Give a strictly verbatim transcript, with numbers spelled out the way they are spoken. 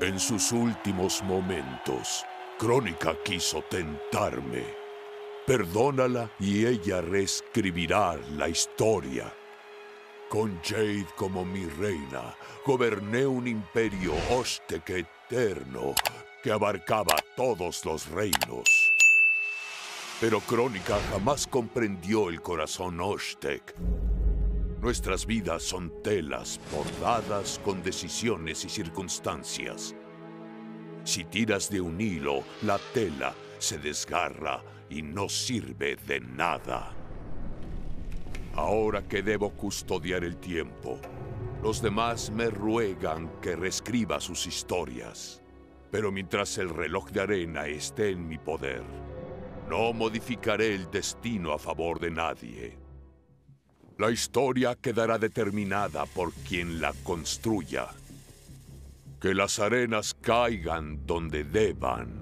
En sus últimos momentos, Crónica quiso tentarme. Perdónala y ella reescribirá la historia. Con Jade como mi reina, goberné un imperio Oshtek eterno que abarcaba todos los reinos. Pero Crónica jamás comprendió el corazón Oshtek. Nuestras vidas son telas bordadas con decisiones y circunstancias. Si tiras de un hilo, la tela se desgarra y no sirve de nada. Ahora que debo custodiar el tiempo, los demás me ruegan que reescriba sus historias. Pero mientras el reloj de arena esté en mi poder, no modificaré el destino a favor de nadie. La historia quedará determinada por quien la construya. Que las arenas caigan donde deban.